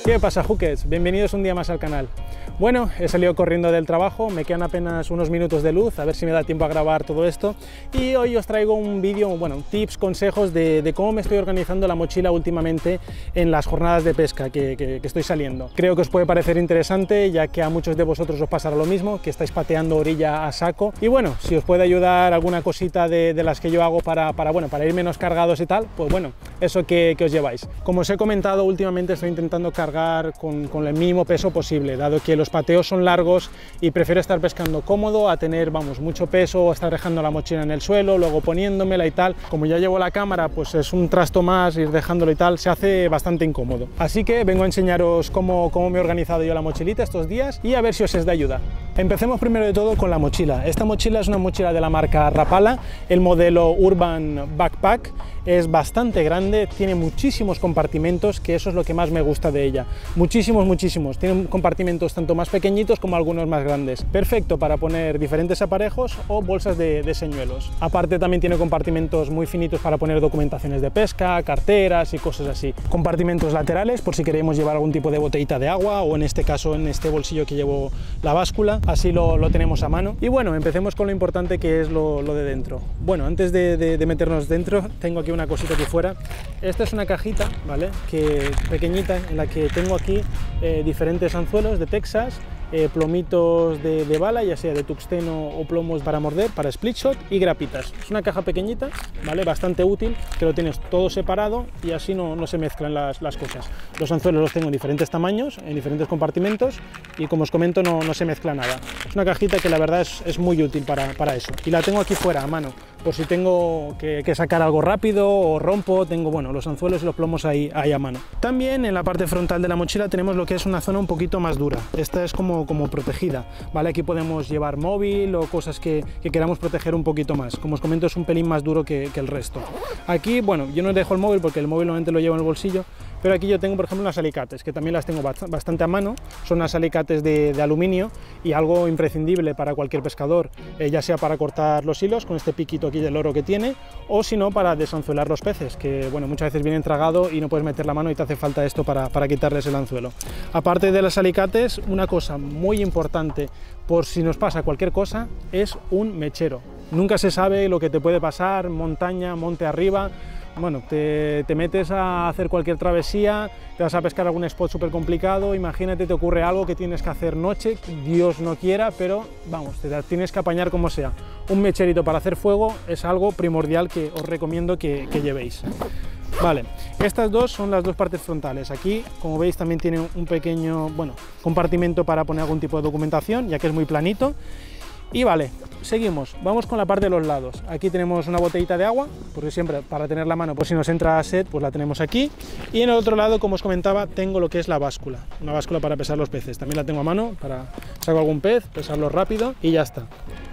¿Qué pasa, Hookers? Bienvenidos un día más al canal. Bueno, he salido corriendo del trabajo, me quedan apenas unos minutos de luz, a ver si me da tiempo a grabar todo esto. Y hoy os traigo un vídeo, bueno, tips, consejos de cómo me estoy organizando la mochila últimamente en las jornadas de pesca que estoy saliendo. Creo que os puede parecer interesante, ya que a muchos de vosotros os pasará lo mismo, que estáis pateando orilla a saco. Y bueno, si os puede ayudar alguna cosita de las que yo hago para ir menos cargados y tal, pues bueno, eso que os lleváis. Como os he comentado, últimamente estoy intentando cargar con el mínimo peso posible, dado que los pateos son largos y prefiero estar pescando cómodo a tener, vamos, mucho peso o estar dejando la mochila en el suelo, luego poniéndomela y tal. Como ya llevo la cámara, pues es un trasto más, ir dejándolo y tal, se hace bastante incómodo. Así que vengo a enseñaros cómo me he organizado yo la mochilita estos días y a ver si os es de ayuda. Empecemos primero de todo con la mochila. Esta mochila es una mochila de la marca Rapala, el modelo Urban Backpack. Es bastante grande, tiene muchísimos compartimentos, que eso es lo que más me gusta de ella. Muchísimos. Tiene compartimentos tanto más pequeñitos como algunos más grandes. Perfecto para poner diferentes aparejos o bolsas de señuelos. Aparte también tiene compartimentos muy finitos para poner documentaciones de pesca, carteras y cosas así. Compartimentos laterales por si queremos llevar algún tipo de botellita de agua, o en este caso en este bolsillo que llevo la báscula, así lo tenemos a mano. Y bueno, empecemos con lo importante, que es lo de dentro. Bueno, antes de meternos dentro, tengo aquí una cosita aquí fuera. Esta es una cajita, ¿vale? Pequeñita, en la que tengo aquí diferentes anzuelos de Texas, plomitos de bala, ya sea de tuxteno o plomos para morder, para split shot, y grapitas. Es una caja pequeñita, ¿vale? Bastante útil, que lo tienes todo separado y así no se mezclan las cosas. Los anzuelos los tengo en diferentes tamaños, en diferentes compartimentos, y como os comento, no se mezcla nada. Es una cajita que la verdad es muy útil para eso. Y la tengo aquí fuera a mano, por si tengo que sacar algo rápido o rompo, tengo, bueno, los anzuelos y los plomos ahí a mano. También en la parte frontal de la mochila tenemos lo que es una zona un poquito más dura. Esta es como protegida, ¿vale? Aquí podemos llevar móvil o cosas que queramos proteger un poquito más. Como os comento, es un pelín más duro que el resto. Aquí, bueno, yo no dejo el móvil porque el móvil normalmente lo llevo en el bolsillo, pero aquí yo tengo, por ejemplo, unas alicates, que también las tengo bastante a mano. Son unas alicates de aluminio y algo imprescindible para cualquier pescador, ya sea para cortar los hilos con este piquito aquí del oro que tiene, o si no, para desanzuelar los peces, que bueno, muchas veces vienen tragados y no puedes meter la mano y te hace falta esto para quitarles el anzuelo. Aparte de las alicates, una cosa muy importante por si nos pasa cualquier cosa es un mechero. Nunca se sabe lo que te puede pasar, montaña, monte arriba. Bueno, te metes a hacer cualquier travesía, te vas a pescar algún spot súper complicado, imagínate, te ocurre algo que tienes que hacer noche, Dios no quiera, pero vamos, te tienes que apañar como sea. Un mecherito para hacer fuego es algo primordial que os recomiendo que llevéis. Vale, estas dos son las dos partes frontales. Aquí, como veis, también tiene un pequeño, bueno, compartimento para poner algún tipo de documentación, ya que es muy planito. Y vale, seguimos, vamos con la parte de los lados. Aquí tenemos una botellita de agua, porque siempre para tener la mano, por si nos entra sed, pues la tenemos aquí. Y en el otro lado, como os comentaba, tengo lo que es la báscula, una báscula para pesar los peces. También la tengo a mano para sacar algún pez, pesarlo rápido y ya está.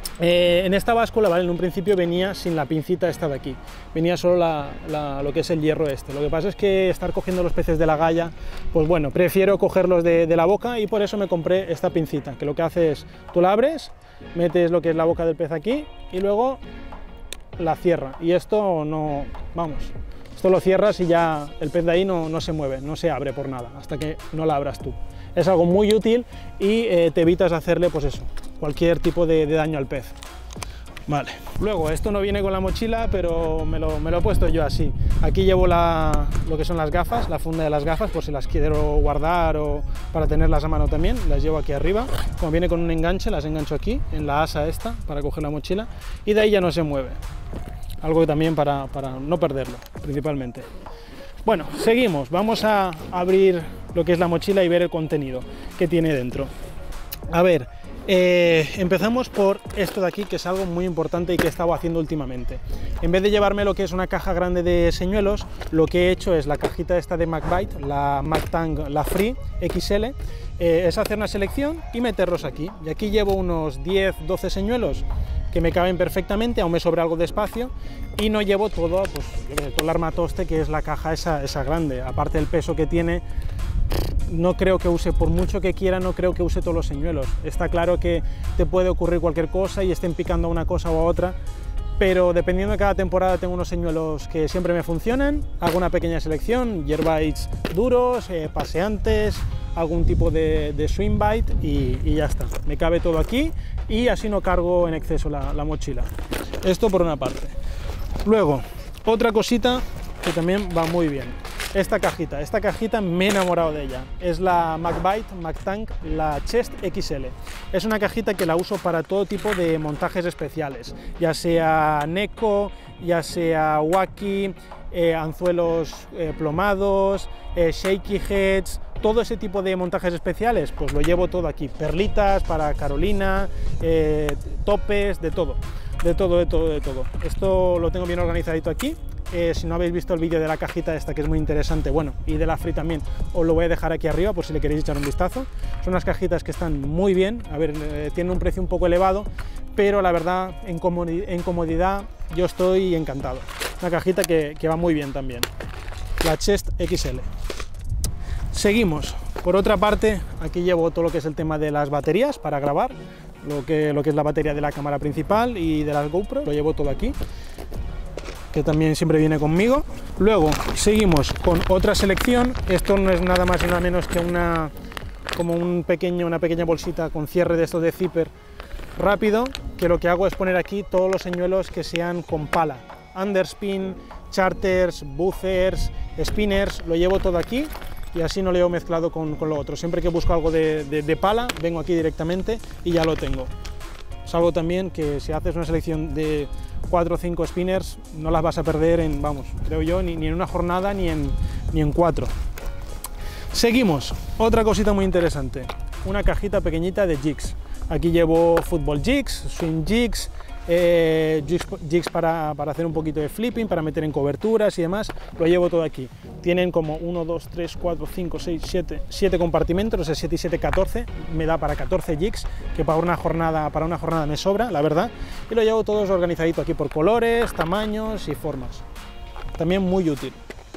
En esta báscula, ¿vale? En un principio venía sin la pincita esta de aquí, venía solo lo que es el hierro este. Lo que pasa es que estar cogiendo los peces de la galla, pues bueno, prefiero cogerlos de la boca, y por eso me compré esta pincita, que lo que hace es, tú la abres, metes lo que es la boca del pez aquí y luego la cierra, y esto no, vamos, esto lo cierras y ya el pez de ahí no se mueve, no se abre por nada, hasta que no la abras tú. Es algo muy útil y te evitas hacerle, pues eso, cualquier tipo de daño al pez. Vale, luego esto no viene con la mochila, pero me lo he puesto yo así. Aquí llevo lo que son las gafas, la funda de las gafas, por si las quiero guardar o para tenerlas a mano también, las llevo aquí arriba. Como viene con un enganche, las engancho aquí, en la asa esta, para coger la mochila, y de ahí ya no se mueve. Algo también para no perderlo, principalmente. Bueno, seguimos, vamos a abrir lo que es la mochila y ver el contenido que tiene dentro. A ver, empezamos por esto de aquí, que es algo muy importante y que he estado haciendo últimamente. En vez de llevarme lo que es una caja grande de señuelos, lo que he hecho es la cajita esta de MacBite, la MacTang, la Free XL, es hacer una selección y meterlos aquí. Y aquí llevo unos 10-12 señuelos que me caben perfectamente, aún me sobra algo de espacio, y no llevo todo, pues, todo el armatoste que es la caja esa grande. Aparte del peso que tiene, no creo que use, por mucho que quiera, no creo que use todos los señuelos. Está claro que te puede ocurrir cualquier cosa y estén picando a una cosa o a otra, pero dependiendo de cada temporada tengo unos señuelos que siempre me funcionan, hago una pequeña selección, jerkbaits duros, paseantes, algún tipo de swing bait y ya está, me cabe todo aquí y así no cargo en exceso la mochila. Esto por una parte. Luego, otra cosita que también va muy bien, esta cajita me he enamorado de ella, es la MacTank, la Chest XL. Es una cajita que la uso para todo tipo de montajes especiales, ya sea Neko, ya sea Wacky, anzuelos plomados, shaky heads, todo ese tipo de montajes especiales, pues lo llevo todo aquí, perlitas para Carolina, topes, de todo. Esto lo tengo bien organizadito aquí. Si no habéis visto el vídeo de la cajita esta, que es muy interesante, bueno, y de la Free también, os lo voy a dejar aquí arriba por si le queréis echar un vistazo. Son unas cajitas que están muy bien, a ver, tienen un precio un poco elevado, pero la verdad, en comodidad, yo estoy encantado. Una cajita que va muy bien también, la Chest XL. Seguimos. Por otra parte, aquí llevo todo lo que es el tema de las baterías para grabar, lo que es la batería de la cámara principal y de las GoPro, lo llevo todo aquí, que también siempre viene conmigo. Luego seguimos con otra selección. Esto no es nada más y nada menos que una pequeña bolsita con cierre de estos de zipper rápido, que lo que hago es poner aquí todos los señuelos que sean con pala, underspin, charters, buzzers, spinners, lo llevo todo aquí y así no lo llevo mezclado con lo otro. Siempre que busco algo de pala, vengo aquí directamente y ya lo tengo. Es algo también que si haces una selección de 4 o 5 spinners no las vas a perder en, vamos, creo yo, ni en una jornada ni en 4. Seguimos, otra cosita muy interesante, una cajita pequeñita de jigs. Aquí llevo fútbol jigs, swing jigs, jigs para hacer un poquito de flipping, para meter en coberturas y demás, lo llevo todo aquí. Tienen como 1, 2, 3, 4, 5, 6, 7 compartimentos, o sea, 7 y 7, 14, me da para 14 jigs, que para una jornada me sobra, la verdad, y lo llevo todo organizadito aquí por colores, tamaños y formas. También muy útil.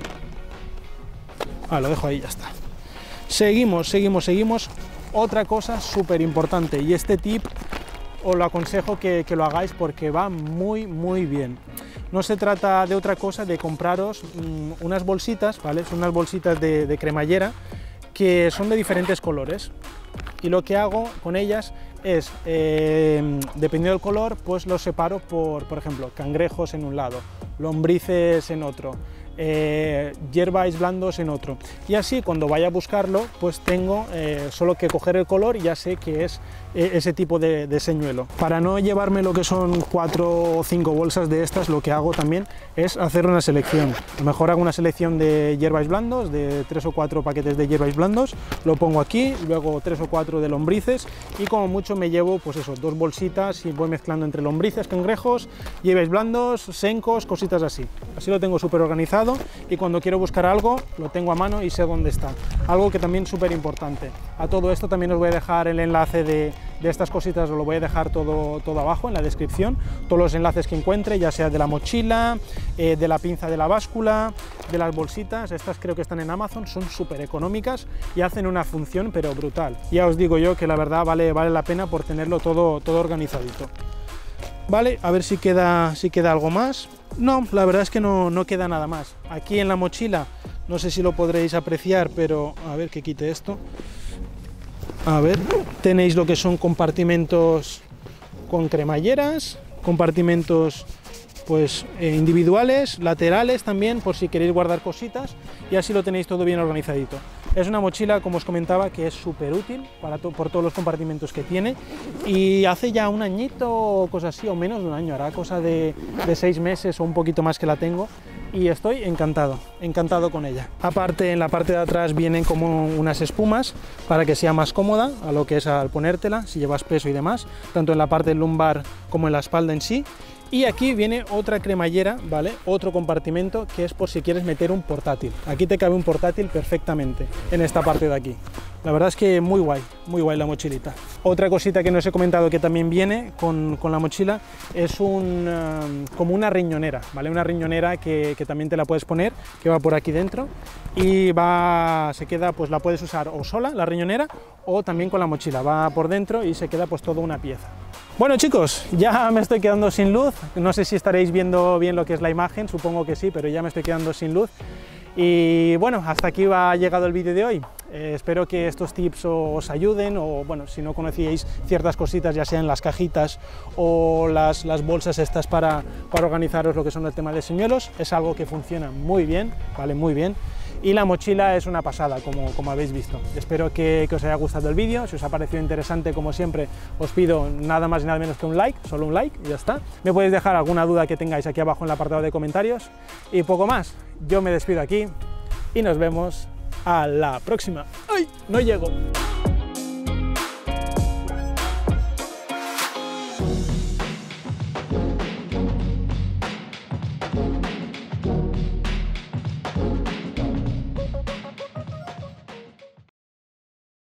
Lo dejo ahí, ya está. Seguimos. Otra cosa súper importante, y este tip os lo aconsejo que lo hagáis porque va muy bien. No se trata de otra cosa de compraros unas bolsitas, ¿vale? Son unas bolsitas de cremallera que son de diferentes colores, y lo que hago con ellas es, dependiendo del color, pues los separo por ejemplo, cangrejos en un lado, lombrices en otro, jerkbaits blandos en otro, y así cuando vaya a buscarlo pues tengo solo que coger el color y ya sé que es ese tipo de señuelo. Para no llevarme lo que son 4 o 5 bolsas de estas, lo que hago también es hacer una selección. A lo mejor hago una selección de jerkbaits blandos, de 3 o 4 paquetes de jerkbaits blandos, lo pongo aquí, luego 3 o 4 de lombrices, y como mucho me llevo pues eso, 2 bolsitas y voy mezclando entre lombrices, cangrejos, jerkbaits blandos, sencos, cositas así. Así lo tengo súper organizado y cuando quiero buscar algo lo tengo a mano y sé dónde está. Algo que también es súper importante. A todo esto también os voy a dejar el enlace de estas cositas, os lo voy a dejar todo abajo en la descripción, todos los enlaces que encuentre, ya sea de la mochila, de la pinza de la báscula, de las bolsitas. Estas creo que están en Amazon, son súper económicas y hacen una función pero brutal. Ya os digo yo que la verdad vale la pena por tenerlo todo organizadito. Vale, a ver si queda algo más. No, la verdad es que no queda nada más. Aquí en la mochila, no sé si lo podréis apreciar, pero a ver que quite esto. A ver, tenéis lo que son compartimentos con cremalleras, compartimentos pues individuales, laterales también, por si queréis guardar cositas, y así lo tenéis todo bien organizadito. Es una mochila, como os comentaba, que es súper útil por todos los compartimentos que tiene, y hace ya un añito o cosas así, o menos de un año, hará cosa de 6 meses o un poquito más que la tengo, y estoy encantado con ella. Aparte, en la parte de atrás vienen como unas espumas para que sea más cómoda a lo que es al ponértela, si llevas peso y demás, tanto en la parte lumbar como en la espalda en sí. Y aquí viene otra cremallera, ¿vale? Otro compartimento que es por si quieres meter un portátil. Aquí te cabe un portátil perfectamente en esta parte de aquí. La verdad es que muy guay la mochilita. Otra cosita que no os he comentado que también viene con la mochila es como una riñonera, ¿vale? Una riñonera que también te la puedes poner, que va por aquí dentro y se queda, pues la puedes usar o sola, la riñonera, o también con la mochila, va por dentro y se queda pues toda una pieza. Bueno chicos, ya me estoy quedando sin luz, no sé si estaréis viendo bien lo que es la imagen, supongo que sí, pero ya me estoy quedando sin luz. Y bueno, hasta aquí ha llegado el vídeo de hoy. Espero que estos tips os ayuden, o bueno, si no conocíais ciertas cositas, ya sean las cajitas o las bolsas estas para organizaros lo que son el tema de señuelos, es algo que funciona muy bien, vale, muy bien. Y la mochila es una pasada, como habéis visto. Espero que os haya gustado el vídeo. Si os ha parecido interesante, como siempre, os pido nada más y nada menos que un like, solo un like y ya está. Me podéis dejar alguna duda que tengáis aquí abajo en el apartado de comentarios. Y poco más, yo me despido aquí y nos vemos a la próxima. ¡Ay! No llego.